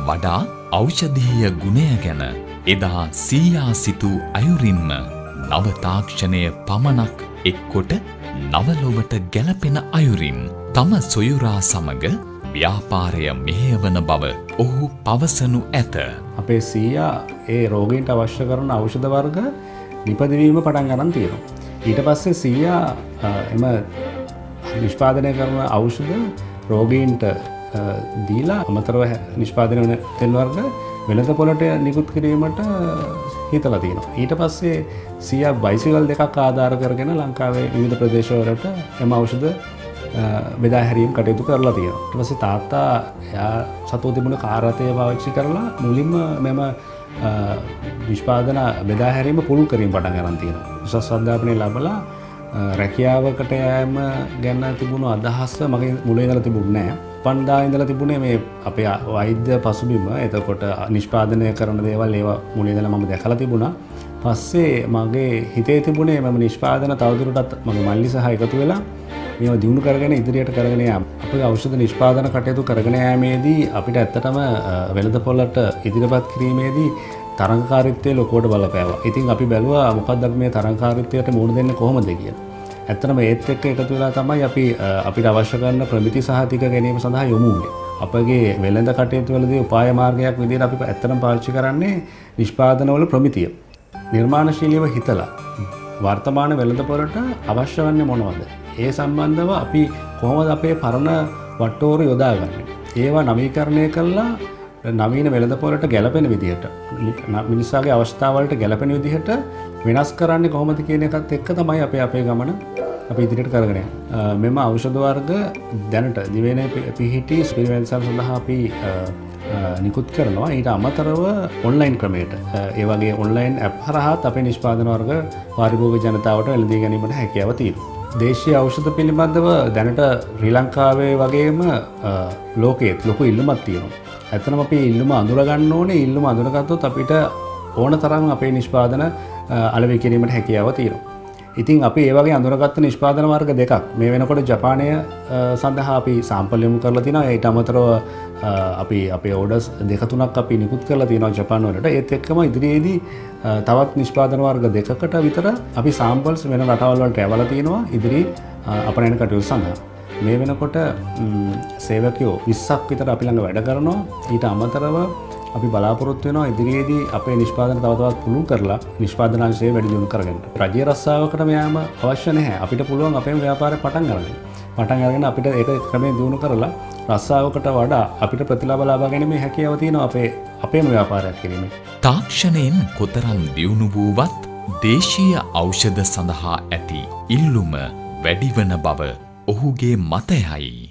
වඩා ඖෂධීය ගුණය ගැන එදා සීයා සිතූ අයුරින්ම නව තාක්ෂණය පමණක් එක්කොට නවලොවට ගැලපෙන අයුරින් තම සොයුරා සමග ව්‍යාපාරය මෙහෙයවන බව ඔහු පවසනු ඇත. අපේ සීයා ඒ රෝගීන්ට අවශ්‍ය කරන ඖෂධ වර්ග නිපදවීම පටන් ගන්න තියෙනවා. ඊට පස්සේ සීයා එම නිෂ්පාදනය කරන ඖෂධ රෝගීන්ට දීලා අමතරව නිෂ්පාදනය වන තෙල් වර්ග වෙළඳ පොළට නිකුත් කිරීමට හිතලා තියෙනවා. ඊට පස්සේ සීයා බයිසිකල් දෙකක් ආධාර කරගෙන ලංකාවේ විවිධ ප්‍රදේශවලට එම ඖෂධ බෙදා හැරීම් කටයුතු කරලා තියෙනවා. ඊට පස්සේ තාත්තා එයා සතුව තිබුණ කාර් රථය පාවිච්චි කරලා මුලින්ම මෙම නිෂ්පාදන බෙදා හැරීම පුළුල් කිරීම පටන් ගන්න තියෙනවා. උසස් අධ්‍යාපනය ලැබලා රැකියාවකට යෑම ගැන තිබුණු අදහස මගේ මුලින් ඉඳලා තිබුණේ නැහැ. පන්දා ඉඳලා තිබුණේ මේ අපේ වෛද්‍ය පසුබිම. එතකොට නිෂ්පාදනය කරන දේවල් ඒවා මුලින් ඉඳලා මම දැකලා තිබුණා. පස්සේ මගේ හිතේ තිබුණේ මම නිෂ්පාදන තවදුරටත් මගේ මල්ලි සහ එකතු වෙලා මේවා දියුණු කරගෙන ඉදිරියට කරගෙන යාම. අපේ ඖෂධ නිෂ්පාදන කටයුතු කරගෙන යාමේදී අපිට ඇත්තටම වෙළඳ පොළට ඉදිරිපත් කිරීමේදී තරංගකාරීත්වය ලොකුවට බලපෑවා. ඉතින් අපි බැලුවා මොකක්ද අපි මේ තරංගකාරීත්වයට මුහුණ දෙන්නේ කොහොමද කියලා. ඇත්තටම ඒත් එක්ක එකතු වෙලා තමයි අපි අපිට අවශ්‍ය කරන ප්‍රමිති සහතික ගැනීම සඳහා යොමු වුණේ. අපගේ වෙළඳ කටයුතු වලදී උපාය මාර්ගයක් විදිහට අපි ඇත්තටම පාවිච්චි කරන්නේ නිෂ්පාදනවල ප්‍රමිතිය. නිර්මාණශීලීව හිතලා වර්තමාන වෙළඳ පොළට අවශ්‍ය වන්නේ මොනවද? ඒ සම්බන්ධව අපි කොහොමද අපේ පරණ වට්ටෝරු යොදාගන්නේ? ඒවා නවීකරණය කළා නවීන වෙළඳ පොළට ගැලපෙන විදිහට මිනිස්සාගේ අවස්ථාවලට ගැලපෙන විදිහට වෙනස් කරන්නේ කොහොමද කියන එකත් එක්ක තමයි අපේ ගමන අපි ඉදිරියට කරගෙන යන්නේ. මෙම ඖෂධ වර්ග දැනට දිවයිනේ පිහිටි ස්පිරිවෙන්සල් සඳහා අපි නිකුත් කරනවා. ඊට අමතරව ඔන්ලයින් ක්‍රමයට ඒ වගේ ඔන්ලයින් ඇප් හරහාත් අපේ නිෂ්පාදන වර්ග පාරිභෝගික ජනතාවට එළදී ගැනීමට හැකියාව තියෙනවා. දේශීය ඖෂධ පිළිබඳව දැනට ශ්‍රී ලංකාවේ වගේම ලෝකයේත් ලොකු ඉල්ලුමක් තියෙනවා. ඇත්තනම අපි ඉල්ලුම අඳුර ගන්න ඕනේ. ඉල්ලුම අඳුරගත්තොත් අපිට ඕන තරම් අපේ නිෂ්පාදන අලෙවි කිරීමට හැකියාව තියෙනවා. ඉතින් අපි ඒ වගේ අඳුරගත්ත නිෂ්පාදන වර්ග දෙකක් මේ වෙනකොට ජපානය සඳහා අපි සාම්පල් යොමු කරලා තිනවා. ඊට අමතරව අපි අපේ ඕඩර්ස් දෙක තුනක් අපි නිකුත් කරලා තියෙනවා ජපාන වලට. ඒත් එක්කම ඉදිරියේදී තවත් නිෂ්පාදන වර්ග දෙකකට විතර අපි සාම්පල්ස් වෙන රටවල් වලට යවලා තිනවා ඉදිරි අපනයන කටයුතු සඳහා. මේ වෙනකොට සේවකයෝ 20ක් විතර අපි ළඟ වැඩ කරනවා. ඊට අමතරව අපි බලාපොරොත්තු වෙනවා ඉදිරියේදී අපේ නිෂ්පාදන තව තවත් පුළුල් කරලා නිෂ්පාදන අංශය වැඩි දියුණු කරගන්න. රජයේ රස්සාවකට මෙයාම අවශ්‍ය නැහැ. අපිට පුළුවන් අපේම ව්‍යාපාරය පටන් ගන්න. පටන් අරගෙන අපිට ඒක ක්‍රමයෙන් දියුණු කරලා රස්සාවකට වඩා අපිට ප්‍රතිලාභ ලබා ගැනීමේ හැකියාව තියෙනවා අපේම ව්‍යාපාරයක් කිරීමේ. තාක්ෂණයෙන් කොතරම් දියුණු වූවත් දේශීය ඖෂධ සඳහා ඇති ඉල්ලුම වැඩිවන බව ඔහුගේ මතයයි.